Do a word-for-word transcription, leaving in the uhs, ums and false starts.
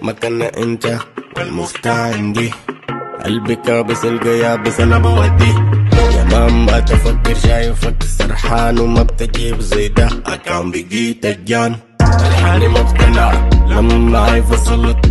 مكاننا انت والمفتاح عندي، قلبي كابس القيابس انا بودي. يا ماما تفكر شايفك سرحان وما بتجيب زي ده، اكان بقيت الجان الحاني مقتنع لما معي فصلت